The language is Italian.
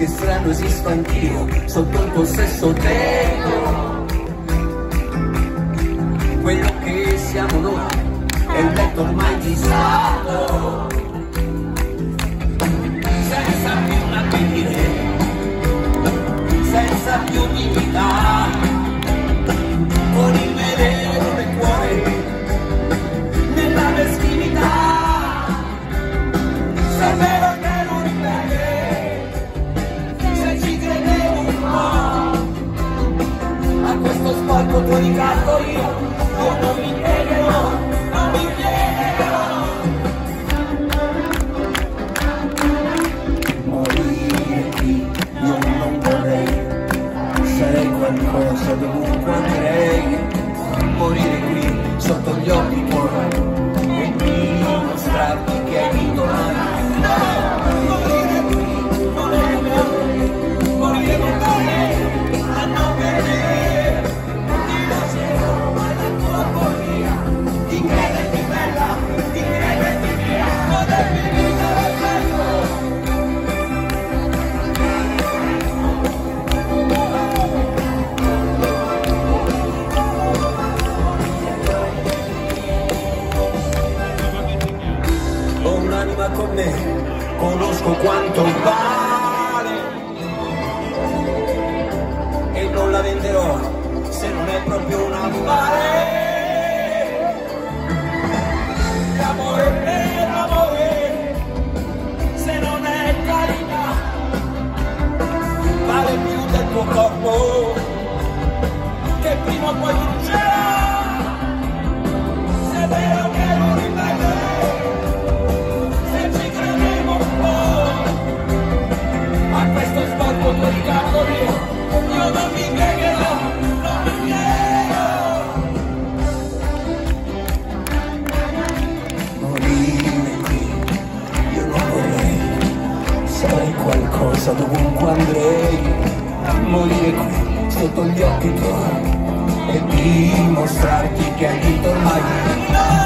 che strano esisto anch'io sotto il possesso tetto. Quello che siamo noi è un letto ormai disfatto, senza più un avvenire, senza più dignità, con il veleno del cuore nella meschinità. Se è vero che non ripete, se ci credevo un po' a questo sporco tuo ricatto io non mi piegherò, non mi piegherò. Morire qui io non vorrei, sarei qualcosa dovunque andrei. Morire qui sotto gli occhi tuoi e dimostrarti che hai vinto mai. Morire qui morire con te, a non vedere, ti lascerò alla tua follia, ti crediti bella, ti crediti mia, potermi vivere bello. Ho un'anima con me, conosco quanto vale e non la venderò se non è proprio un affare. L'amore è l'amore, se non è carità, vale più del tuo corpo che prima o poi brucerà. Se è vero che non ripete, a questo sporco tuo ricatto io non mi piegherò, non mi piegherò. Morire qui io non vorrei, sarei qualcosa dovunque andrei. Morire qui sotto gli occhi tuoi e dimostrarti che hai vinto ormai.